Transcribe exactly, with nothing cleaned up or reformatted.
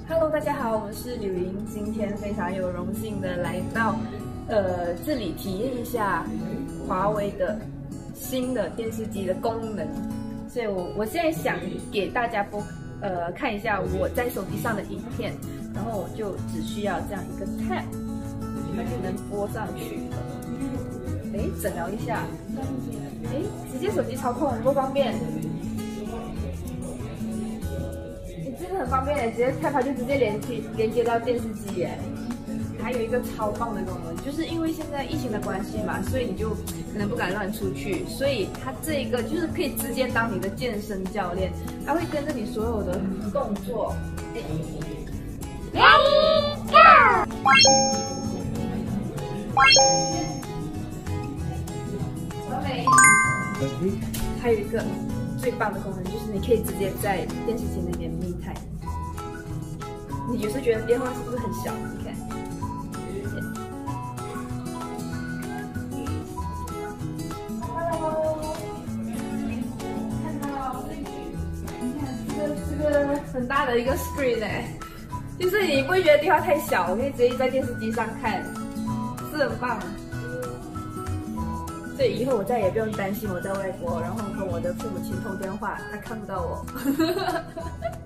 Hello， 大家好，我是柳莹，今天非常有荣幸的来到呃这里体验一下华为的新的电视机的功能，所以我我现在想给大家播呃看一下我在手机上的影片，然后我就只需要这样一个 tap， 它就能播上去了。哎，诊疗一下，哎，直接手机操控多方便。 真的很方便耶，直接 tap 它就直接连接连接到电视机耶。还有一个超棒的功能，就是因为现在疫情的关系嘛，所以你就可能不敢乱出去，所以它这个就是可以直接当你的健身教练，它会跟着你所有的动作。Ready go！ 完美。还有一个。 最棒的功能就是你可以直接在电视机那边密探。你有时候觉得电话是不是很小？你看，看到，你看这个这个很大的一个 screen 哎，就是你不会觉得电话太小，我可以直接在电视机上看，是很棒。 所以以后我再也不用担心我在外国，然后和我的父母亲通电话，他看不到我。